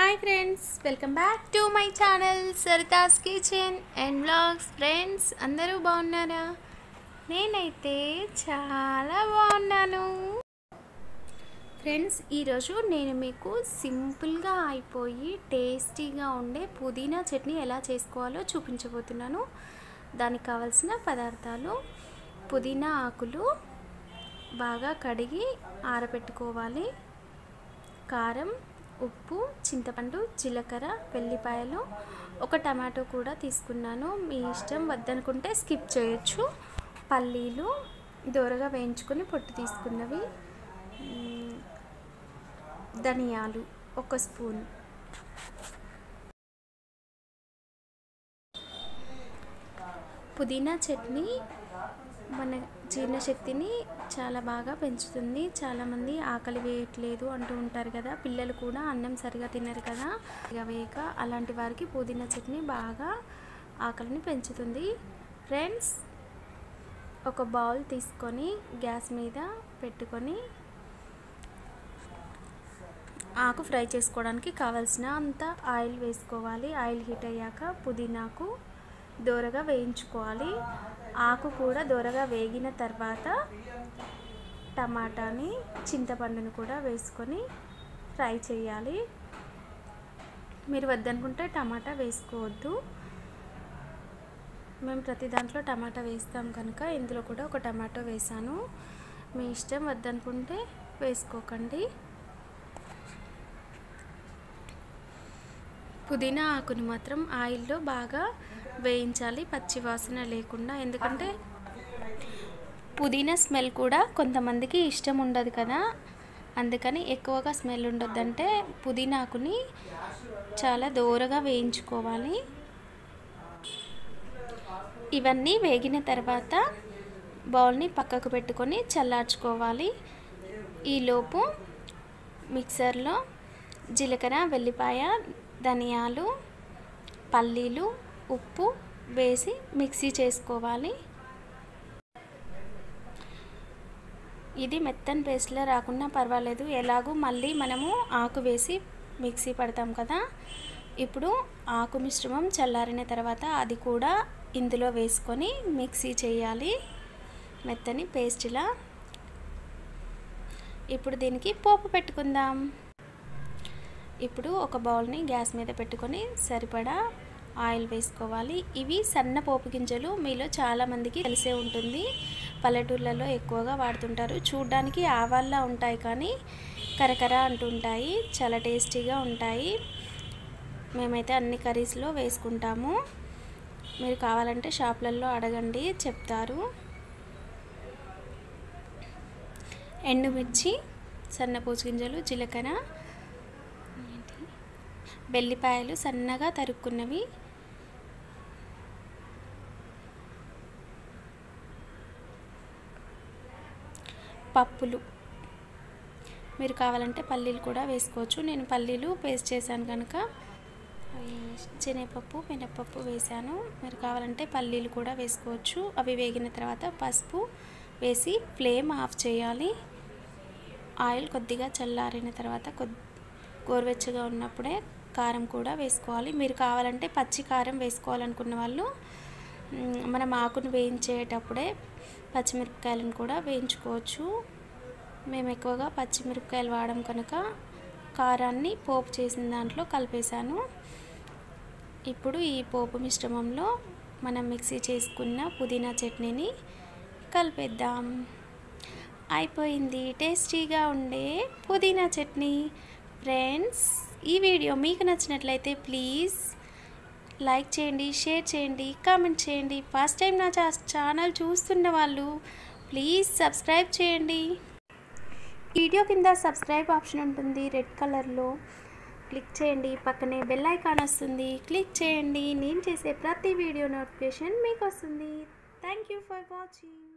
Hi friends, welcome back to my channel Sarita's kitchen and vlogs. Friends అందరూ బాగున్నారా? నేనైతే చాలా బాగున్నాను. ఫ్రెండ్స్ ఈరోజు నేను మీకు సింపుల్గా అయిపోయి టేస్టీగా ఉండే పుదీనా చట్నీ ఎలా చేసుకోవాలో చూపించబోతున్నాను. దానికి కావాల్సిన పదార్థాలు: పుదీనా ఆకులు బాగా కడిగి ఆరబెట్టుకోవాలి, కారం, ఉప్పు, చింతపండు, జీలకర్ర, వెల్లిపాయలు, ఒక టమాటో కూడా తీసుకున్నాను. మీ ఇష్టం, వద్దనుకుంటే స్కిప్ చేయొచ్చు. పల్లీలు దోరగా వేయించుకొని పొట్టు తీసుకున్నవి, ధనియాలు 1 స్పూన్, పుదీనా చట్నీ మన జీర్ణశక్తిని చాలా బాగా పెంచుతుంది. చాలామంది ఆకలి వేయట్లేదు అంటూ ఉంటారు కదా, పిల్లలు కూడా అన్నం సరిగా తినరు కదా, వేయక అలాంటి వారికి పుదీనా చట్నీ బాగా ఆకలిని పెంచుతుంది. ఫ్రెండ్స్ ఒక బౌల్ తీసుకొని గ్యాస్ మీద పెట్టుకొని ఆకు ఫ్రై చేసుకోవడానికి కావాల్సిన అంత ఆయిల్ వేసుకోవాలి. ఆయిల్ హీట్ అయ్యాక పుదీనాకు దోరగా వేయించుకోవాలి. ఆకు కూడా దోరగా వేగిన తర్వాత టమాటాని, చింతపండును కూడా వేసుకొని ఫ్రై చేయాలి. మీరు వద్దనుకుంటే టమాటా వేసుకోవద్దు. మేము ప్రతి దాంట్లో టమాటా వేస్తాం కనుక ఇందులో కూడా ఒక టమాటో వేసాను. మీ ఇష్టం, వద్దనుకుంటే వేసుకోకండి. పుదీనా ఆకుని మాత్రం ఆయిల్లో బాగా వేయించాలి, పచ్చి వాసన లేకుండా. ఎందుకంటే పుదీనా స్మెల్ కూడా కొంతమందికి ఇష్టం ఉండదు కదా, అందుకని ఎక్కువగా స్మెల్ ఉండొద్దంటే పుదీనా ఆకుని చాలా దోరగా వేయించుకోవాలి. ఇవన్నీ వేగిన తర్వాత బౌల్ని పక్కకు పెట్టుకొని చల్లార్చుకోవాలి. ఈలోపు మిక్సర్లో జీలకర్ర, వెల్లిపాయ, ధనియాలు, పల్లీలు, ఉప్పు వేసి మిక్సీ చేసుకోవాలి. ఇది మెత్తని పేస్ట్లో రాకున్నా పర్వాలేదు, ఎలాగూ మళ్ళీ మనము ఆకు వేసి మిక్సీ పడతాం కదా. ఇప్పుడు ఆకు మిశ్రమం చల్లారిన తర్వాత అది కూడా ఇందులో వేసుకొని మిక్సీ చేయాలి, మెత్తని పేస్ట్లా. ఇప్పుడు దీనికి పోపు పెట్టుకుందాం. ఇప్పుడు ఒక బౌల్ని గ్యాస్ మీద పెట్టుకొని సరిపడా ఆయిల్ వేసుకోవాలి. ఇవి సన్న పోపు గింజలు, మీలో చాలామందికి తెలిసే ఉంటుంది, పల్లెటూర్లలో ఎక్కువగా వాడుతుంటారు. చూడ్డానికి ఆవాల్లా ఉంటాయి కానీ కరకర అంటుంటాయి, చాలా టేస్టీగా ఉంటాయి. మేమైతే అన్ని కర్రీస్లో వేసుకుంటాము. మీరు కావాలంటే షాప్లలో అడగండి, చెప్తారు. ఎండుమిర్చి, సన్నపోచు గింజలు, జీలకర్ర, వెల్లిపాయలు సన్నగా తరుక్కున్నవి, పప్పులు, మీరు కావాలంటే పల్లీలు కూడా వేసుకోవచ్చు. నేను పల్లీలు పేస్ట్ చేశాను కనుక శనగపప్పు, మినపప్పు వేసాను. మీరు కావాలంటే పల్లీలు కూడా వేసుకోవచ్చు. అవి వేగిన తర్వాత పసుపు వేసి ఫ్లేమ్ ఆఫ్ చేయాలి. ఆయిల్ కొద్దిగా చల్లారిన తర్వాత గోరువెచ్చగా ఉన్నప్పుడే కారం కూడా వేసుకోవాలి. మీరు కావాలంటే పచ్చి కారం వేసుకోవాలనుకున్న వాళ్ళు మనం ఆకును వేయించేటప్పుడే పచ్చిమిరపకాయలను కూడా వేయించుకోవచ్చు. మేము ఎక్కువగా పచ్చిమిరపకాయలు వాడడం కనుక కారాన్ని పోపు చేసిన దాంట్లో కలిపేశాను. ఇప్పుడు ఈ పోపు మిశ్రమంలో మనం మిక్సీ చేసుకున్న పుదీనా చట్నీని కలిపేద్దాం. అయిపోయింది టేస్టీగా ఉండే పుదీనా చట్నీ. ఫ్రెండ్స్ ఈ వీడియో మీకు నచ్చినట్లయితే ప్లీజ్ లైక్ చేయండి, షేర్ చేయండి, కామెంట్ చేయండి. ఫస్ట్ టైం నా ఛానల్ చూస్తున్న వాళ్ళు ప్లీజ్ సబ్స్క్రైబ్ చేయండి. వీడియో కింద సబ్స్క్రైబ్ ఆప్షన్ ఉంటుంది, రెడ్ కలర్లో క్లిక్ చేయండి. పక్కనే బెల్ ఐకాన్ వస్తుంది, క్లిక్ చేయండి. నేను చేసే ప్రతి వీడియో నోటిఫికేషన్ మీకు వస్తుంది. Thank you for watching.